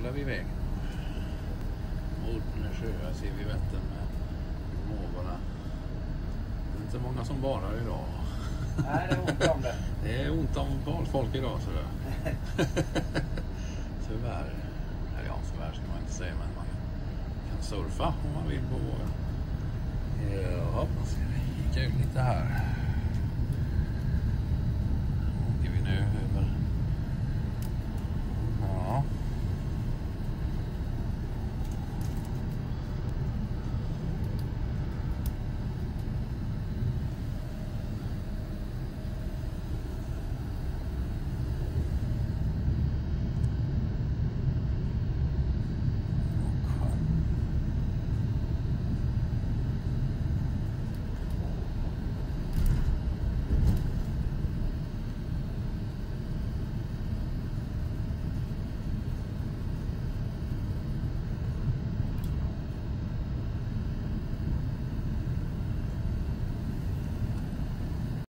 cyklar vi iväg. Mot Sjöar ser vi Vättern med mågorna. Det är inte många som badar idag. Nej, det är ont om det. Det är ont om badfolk idag, så det. Tyvärr. Eller ja, tyvärr ska man inte säga, men man kan surfa om man vill på vågen. Ja, ska vi kika ut lite här. Åker vi nu